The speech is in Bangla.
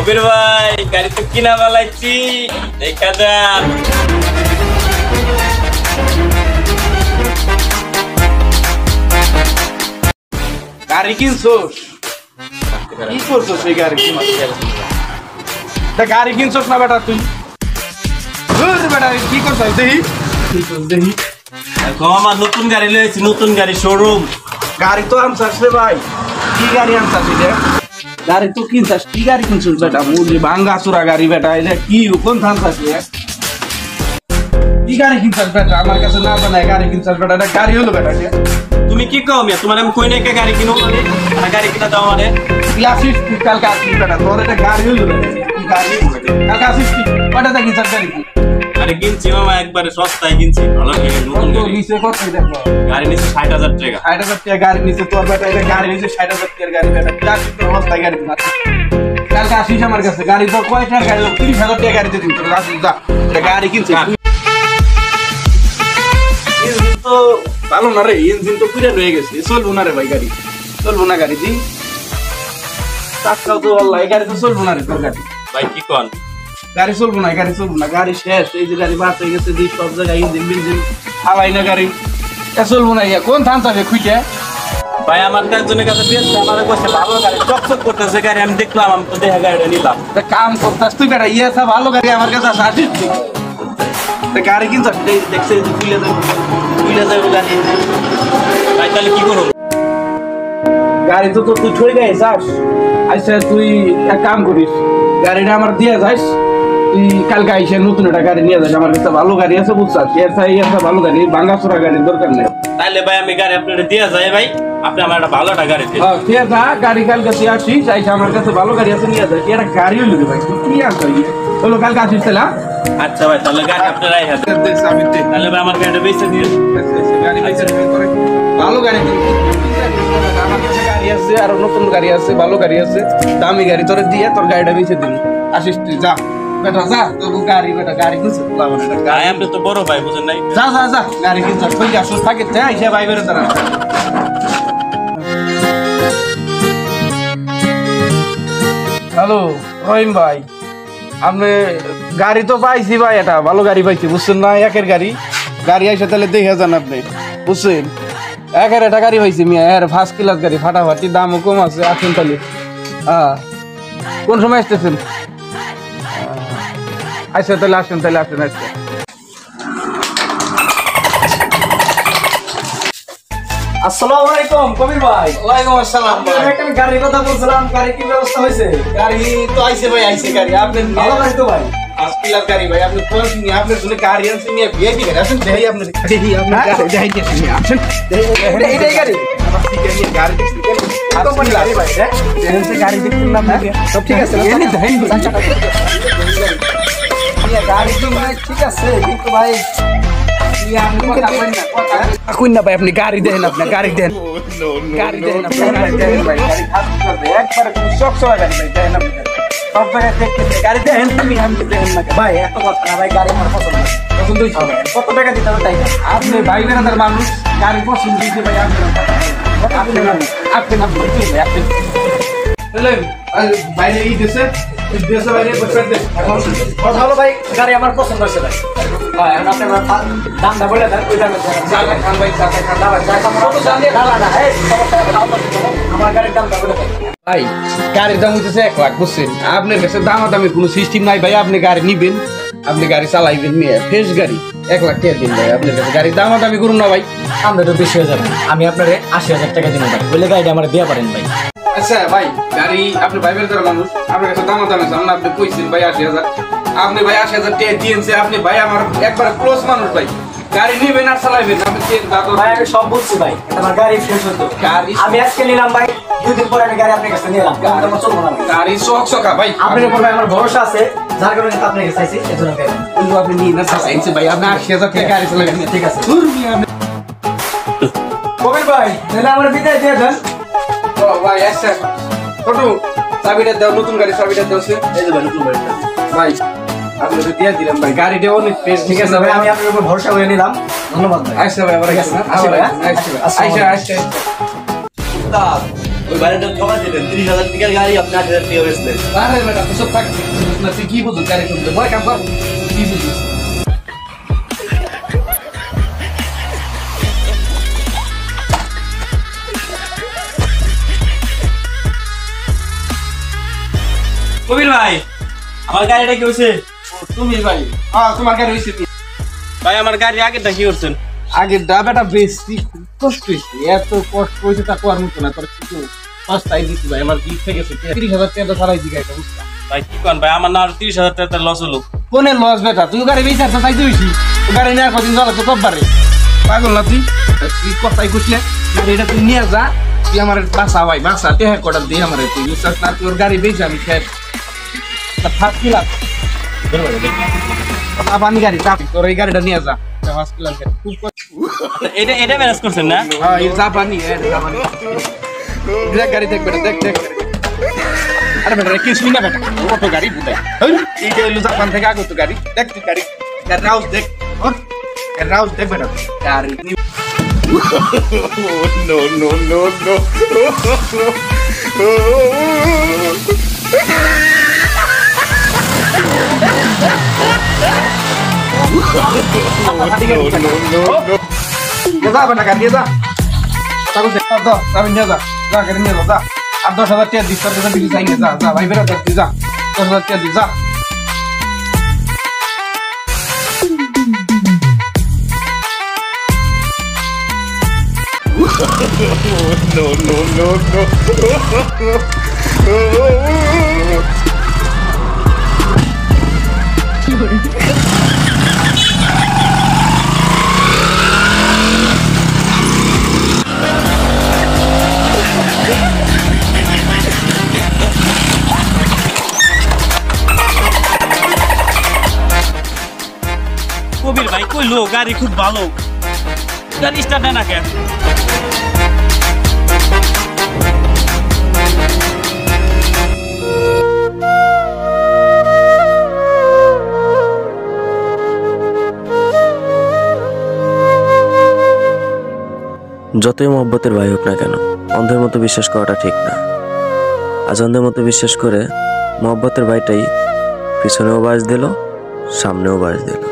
কবির ভাই গাড়ি তো কিনা বালাইছি দেখা যান। গাড়ি কিনছোস? কি করছোস এই গাড়ি? গাড়ি কিনছোস না বেটা তুই? বেটা কি করছিস দেখি? দেখি আমার নতুন গাড়ি লয়েছি, নতুন গাড়ি শোরুম। গাড়ি তো আনছাস রে ভাই, কি গাড়ি আনছাস? গাড়ি তো কিনছাস, কি গাড়ি কিনছিস বেটা? মুরলি ভাঙ্গা চোরা গাড়ি বেটা, এটা কি কোন থানছাস? কি গাড়ি কিনছাস বেটা? আমার কাছে না জানাই গাড়ি কিনছাস বেটা, এটা গাড়ি হলো বেটা? তুমি কি কও মিয়া? তোমার আমি কই না গাড়ি কিনো মানে গাড়ি কিনা দাও মানে ক্লাসিক কালকে আসিস বেটা, তোর এটা গাড়ি হলো বেটা? কি গাড়ি কালকে আসিস তুই? কয়টা কিনছাস গাড়ি? আরে কিনছি মামা, একবারে সস্তায় কিনছি। ভালো নতুন গাড়ি নিচে কত দেখো? গাড়ি নিচে 60,000 টাকা। 60,000 টাকা গাড়ি নিচে তোর বেটা, এটা গাড়ি নিচে 60,000 টাকার গাড়ি বেটা, ক্লাসিক তোর অবস্থায় গাড়ি না। কালকে আসিস আমার কাছে, গাড়ি তো কয়টার গাড়ি? 30,000 টাকা গাড়িতে দিন তোর আসিস যা, এটা গাড়ি কিনছিস। ইঞ্জিন তো ভালো না রে, ইঞ্জিন তো পুরা রয়ে গেছে, চলবো না রে ভাই গাড়ি, চলবো না গাড়ি দি টাকাও তো আল্লাহ, এই গাড়ি তো চলবো না রে তোর গাড়ি। ভাই কি কোন? গাড়ি চলবো না, গাড়ি চলবো না, গাড়ি শেষ। এই যে গাড়ি বাদ হয়ে গেছে, দিক সব জায়গায় ইঞ্জিন বিঞ্জিন হালাই না গাড়ি, এটা চলবো না। কোন থান চাবে খুঁজে? ভাই আমার তো একজনের কাছে দিয়েছে, আমার কাছে ভালো গাড়ি চকচক করতেছে গাড়ি, আমি দেখলাম, আমি তো দেখে গাড়িটা নিলাম। কাম করতাস তুই বেটা, ইয়েছা ভালো গাড়ি আমার কাছে আসিস তুই? গাড়ি কিনছিস দেখছে তুলে যাবে গাড়ি। ভাই তাহলে কি করবো? গাড়ি তো তুই ছড়ে গায়ে যাস, আচ্ছা তুই এক কাম করিস, গাড়িটা আমার দিয়ে যাস, তুই কালকে আইসে নতুন একটা গাড়ি নিয়ে যাস। আমার কাছে ভালো গাড়ি আছে বুঝছাস, ভালো গাড়ি, ভাঙ্গা চোরা গাড়ির দরকার নেই। তাহলে ভাই আমি গাড়ি আপনার দিয়ে যাই ভাই, আপনি আমার একটা ভালো একটা গাড়ি দিন। ঠিক আছে, গাড়ি কালকে তুই আসিস, আইসা আমার কাছে ভালো গাড়ি আছে নিয়ে যাস। এটা গাড়ি হইল ভাই, কি আছে বলো? কালকে আসিস তাহলে। আচ্ছা ভাই তাহলে গাড়ি আপনার তাহলে ভাই আমার গাড়িটা বেঁচে দিয়ে গাড়ি ভালো গাড়ি আমার কাছে গাড়ি আছে, আরো নতুন গাড়ি আছে, ভালো গাড়ি আছে, দামি গাড়ি তোর দিয়ে তোর গাড়িটা বেঁচে দিন। আসিস তুই যা বেটা, যা তোর গাড়ি বেটা, গাড়ি কিনছে আমি তো বড় ভাই বুঝেন নাই। যা যা যা গাড়ি কিনছে তুই আসুস থাকে আইসা ভাই বেরো তারা। হ্যালো রহিম ভাই, আপনি গাড়ি তো পাইছি ভাই, এটা ভালো গাড়ি পাইছি বুঝছেন না, একের গাড়ি গাড়ি আইসা তাহলে দেখে যান আপনি বুঝছেন। একের একটা গাড়ি পাইছি মিয়া, এর ফার্স্ট ক্লাস গাড়ি, ফাটাফাটি, দামও কম আছে। আসুন তাহলে। কোন সময় আসতেছেন? আচ্ছা তাহলে আসেন, তাহলে আসেন। আচ্ছা আসসালামু আলাইকুম কবির ভাই। ওয়ালাইকুম আসসালাম ভাই। একটা গাড়ির কথা বলছিলাম, গাড়ি কি ব্যবস্থা হয়েছে? গাড়ি তো আইছে ভাই, আইছে গাড়ি। আপনি ভালো গাড়ি তো ভাই, ফার্স্ট ক্লাস গাড়ি ভাই। আপনি কোন কিনে আপনার জন্য গাড়ি আনছেন নিয়ে ভিআইপি গাড়ি। আসেন দেখাই আপনি, দেখি আপনি দেখাই দিয়েছেন নিয়ে আসেন। এইটাই গাড়ি আমার ঠিক আছে, গাড়ি দেখছি কোম্পানি গাড়ি ভাই। গাড়ি দেখুন না সব ঠিক আছে, গাড়ি তো মানে ঠিক আছে, কিন্তু ভাই এখন না ভাই, আপনি গাড়ি দেন, আপনার গাড়ি দেন, গাড়ি দেন, আপনার গাড়ি দেন ভাই। গাড়ি খারাপ করবে একবারে, সব সময় গাড়ি ভাই দেন, আপনি সব জায়গায় দেখতে গাড়ি দেন, তুমি আমি দেন না ভাই এত কথা না ভাই, গাড়ি আমার পছন্দ পছন্দ হয়েছে। কত টাকা দিতে হবে তাই? আপনি ভাই বেড়াদার মানুষ, গাড়ি পছন্দ হয়েছে ভাই। আপনি বাইরে এই দেশে বাইরে কথা হলো ভাই, গাড়ি আমার পছন্দ হয়েছে ভাই। এখন আপনি দামটা বলে দেন, ওই দামে খান ভাই, আমার গাড়ির দামটা বলে দেন ভাই। গাড়ির দাম হইতেছে 1 লাখ বুঝছেন। আপনার কাছে দামাদামি কোনো সিস্টেম নাই ভাই। আপনি গাড়ি নিবেন, আপনি গাড়ি চালাইবেন, নিয়ে ফ্রেশ গাড়ি 1 লাখ টাকা দিন ভাই। আপনার কাছে গাড়ির দামাদামি করুন না ভাই। আমরা তো বেশি হয়ে যাবে, আমি আপনার 80,000 টাকা দিন ভাই, বলে গাড়িটা আমার দিয়ে পারেন ভাই। আচ্ছা ভাই, গাড়ি আপনি ভাইবের দ্বারা মানুষ, আপনার কাছে দামাদামি চান না, আপনি কইছেন ভাই 80,000, আপনি ভাই 80,000 টাকা দিয়েছে। আপনি ভাই আমার একবার ক্লোজ মানুষ ভাই, গাড়ি নিবেন আর চালাইবেন। আপনি ভাই আমি সব বুঝছি ভাই, আমার গাড়ি ফ্রেশ হতো, আমি আজকে নিলাম ভাই, 2 দিন পরে আমি গাড়ি আপনার কাছে নিলাম, আমার চলবো না গাড়ি চকচকা ভাই। আপনার উপর আমার ভরসা আছে, যার কারণে আপনার কাছে চাইছি, এজন্য কিন্তু আপনি নিয়ে না চাইছেন ভাই, আপনি 80,000 টাকা গাড়ি চালাবেন। ঠিক আছে কবির ভাই, তাহলে আমার বিদায় দিয়ে দেন। ও ভাই আচ্ছা, ছোট চাবিটা দাও, নতুন গাড়ি চাবিটা দাও। এই যে ভাই নতুন গাড়িটা ভাই আপনি তো দিয়ে দিলাম ভাই, গাড়িটা অনেক ফ্রেশ। ঠিক আছে ভাই, আমি আপনার উপর ভরসা করে নিলাম, ধন্যবাদ ভাই। আচ্ছা ভাই, আমার কাছে আসি ভাই, আচ্ছা আচ্ছা। ওই বাড়িটা ঠকা দিলেন 30,000 টাকার গাড়ি আপনি 8,000 টাকা বেচলেন। আরে বেটা তুই সব থাক না, তুই কি বুঝছিস গাড়ি সম্বন্ধে? বয় কাম কর, কি বুঝছিস? কবির ভাই আমার গাড়িটা কি হয়েছে? তুমি ভাই, হ্যাঁ তোমার গাড়ি হয়েছে। ভাই আমার গাড়ি আগেরটা কি করছেন? আগে ডাবেটা বেশি কষ্ট হয়েছে, এত কষ্ট হয়েছে তা কোয়ার মতো না। তোর কিছু পাঁচটাই দিচ্ছি ভাই, আমার দিক থেকে 30,000 টাকা ছাড়াই দিকে এটা বুঝলাম। ভাই কি করেন ভাই, আমার না আর 30,000 টাকা লস হলো। কোনে লস বেটা, তুই গাড়ি বেশি আসতে চাইতে হয়েছি, গাড়ি নেওয়ার কদিন চলে তো কববারে পাগল না তুই? তুই কথাই কইলে গাড়িটা তুই নিয়ে যা, তুই আমার বাসা ভাই বাসা টেহা কটা দিয়ে আমার তুই বিশ্বাস না, তোর গাড়ি বেশি আমি খেয়ে ফার্স্ট কিলাম পানি গাড়ি চাপি, তোর এই গাড়িটা নিয়ে যা ফার্স্ট কিলাম খুব এটা ম্যানেজ করছেন না? হ্যাঁ এই জাপানি দেখ গাড়ি দেখ বেটা, দেখ দেখ। আরে বেটা কিছুই না বেটা, কত গাড়ি বুঝাই এইটা হইলো জাপান থেকে আগত গাড়ি। দেখ তুই গাড়ি রাউস দেখ, ওর রাউস দেখ বেটা গাড়ি। No, no, no, no. যা বেটা গাড়ি নিয়ে যা, তারপর যাবি নিয়ে যা, যা গাড়ি নিয়ে যা, যা। আর 10,000 টাকা দিস, তোর কাছে বিক্রি চাই না, যা যা ভাই বেটা তুই যা, 10,000 টাকা দিস যা। No, no, no, no. কবির ভাই কইলো গাড়ি খুব ভালো, গাড়ি স্টার্ট দেয় না কেন? যতই মহব্বতের ভাই হোক না কেন, অন্ধের মতো বিশ্বাস করাটা ঠিক না। আজ অন্ধের মতো বিশ্বাস করে মহব্বতের ভাইটাই পিছনেও বাস দিল, সামনেও বাস দিল।